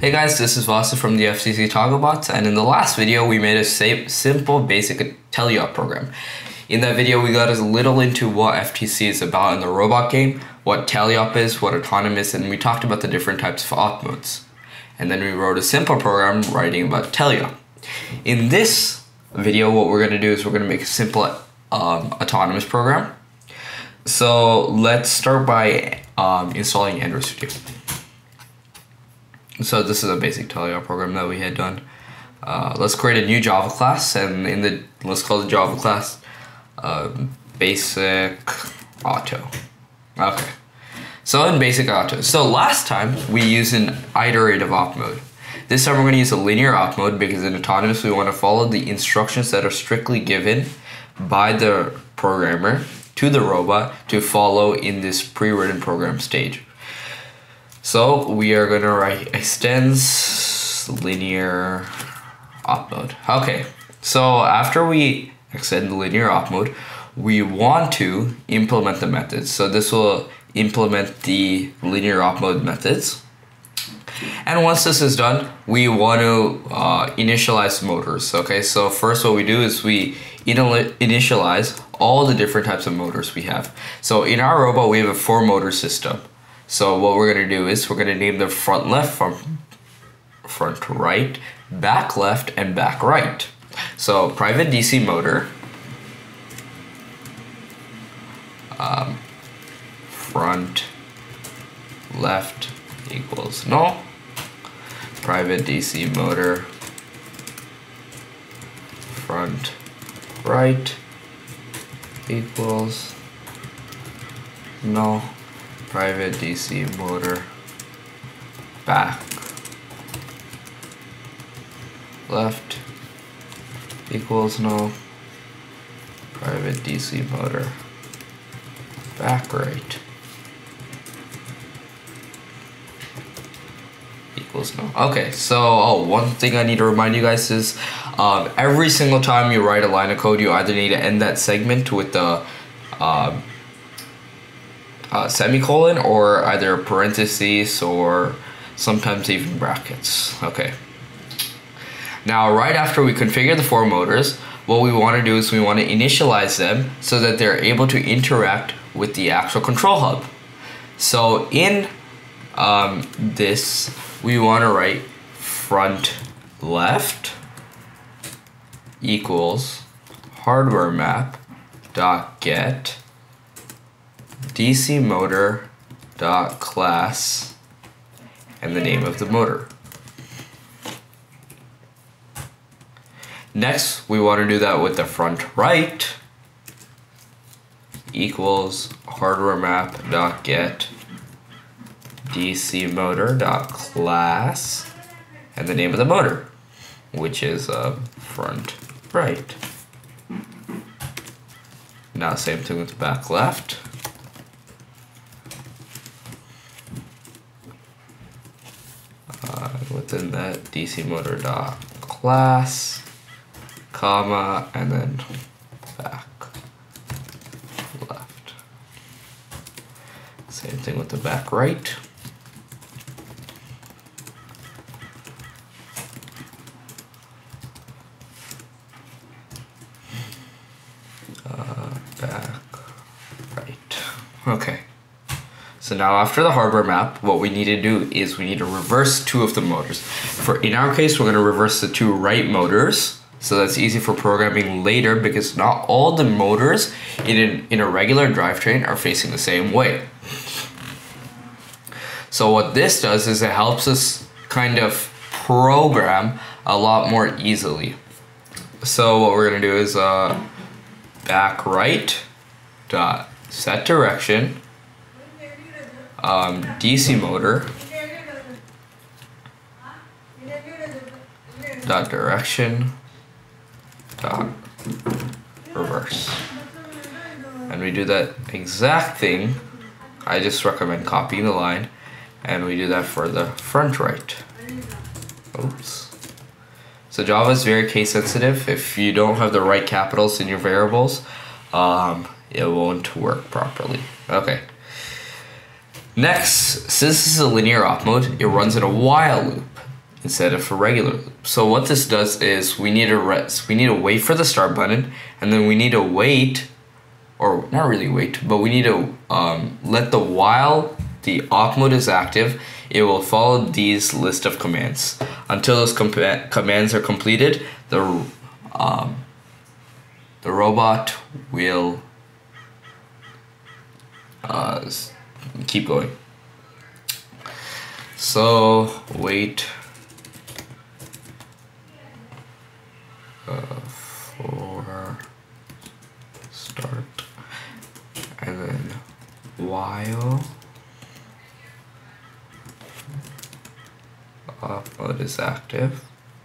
Hey guys, this is Vasa from the FTC Tacobots, and in the last video we made a simple basic teleop program. In that video we got a little into what FTC is about in the robot game, what teleop is, what autonomous, and we talked about the different types of Opmodes. And then we wrote a simple program writing about teleop. In this video what we're going to do is we're going to make a simple autonomous program. So let's start by installing Android Studio. So this is a basic teleop program that we had done. Let's create a new Java class, and let's call the Java class basic auto. Okay. So in basic auto. So last time we used an iterative Opmode. This time we're going to use a linear Opmode because in autonomous we want to follow the instructions that are strictly given by the programmer to the robot to follow in this pre-written program stage. So we are going to write extends linear Opmode. Okay, so after we extend the linear Opmode, we want to implement the methods. So this will implement the linear Opmode methods. And once this is done, we want to initialize motors. Okay, so first what we do is we initialize all the different types of motors we have. So in our robot, we have a 4-motor system. So what we're going to do is we're going to name the front left, front right, back left, and back right. So private DC motor, front left equals null, private DC motor, front right equals null, private DC motor, back left equals null, private DC motor, back right equals null. Okay, so one thing I need to remind you guys is every single time you write a line of code, you either need to end that segment with the semicolon or either parentheses or sometimes even brackets. Okay. Now, right after we configure the 4 motors, what we want to do is we want to initialize them so that they're able to interact with the actual control hub. So in this, we want to write front left equals hardware map dot get DC motor dot class and the name of the motor. Next, we want to do that with the front right equals hardware map dot get DC motor dot class and the name of the motor, which is front right. Now same thing with the back left. Within that DC motor dot class, comma, and then back left. Same thing with the back right. Back right. Okay. So now after the hardware map, what we need to do is we need to reverse 2 of the motors. In our case, we're going to reverse the 2 right motors. So that's easy for programming later because not all the motors in a regular drivetrain are facing the same way. So what this does is it helps us kind of program a lot more easily. So what we're going to do is back right dot set direction DC motor dot direction dot reverse, and we do that exact thing. I just recommend copying the line, and we do that for the front right. Oops. So Java is very case sensitive. If you don't have the right capitals in your variables, it won't work properly. Okay. Next, since this is a linear Opmode, it runs in a while loop. instead of a regular loop. So what this does is we need to wait for the start button, and then we need to wait, or not really wait, but we need to let the while the Opmode is active, it will follow these list of commands. Until those commands are completed, the robot will keep going. So wait for start, and then while Opmode is active,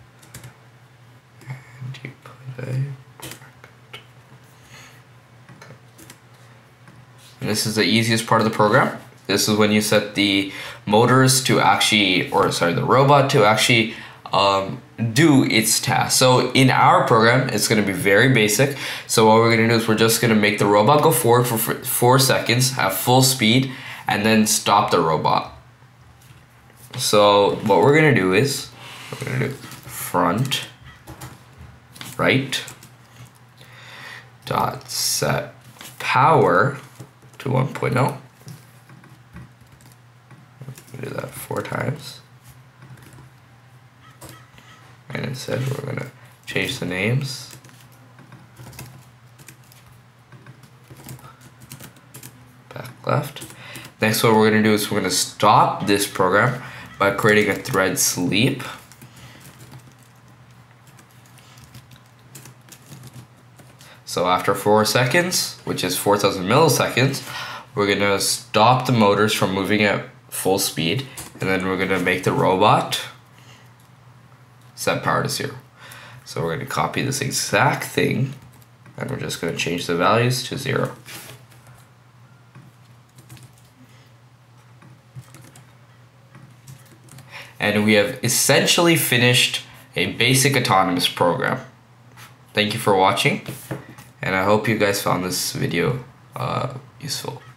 and you put a bracket. Okay. And this is the easiest part of the program. This is when you set the motors to actually, or sorry, the robot to actually do its task. So in our program, it's going to be very basic. So what we're going to do is we're just going to make the robot go forward for 4 seconds, have full speed, and then stop the robot. So what we're going to do is we're going to do front right dot set power to 1.0. Do that 4 times, and instead we're going to change the names. Back left. Next, what we're going to do is we're going to stop this program by creating a thread sleep. So after 4 seconds, which is 4,000 milliseconds, we're going to stop the motors from moving at full speed, and then we're going to make the robot set power to 0. So we're going to copy this exact thing, and we're just going to change the values to 0. And we have essentially finished a basic autonomous program. Thank you for watching, and I hope you guys found this video useful.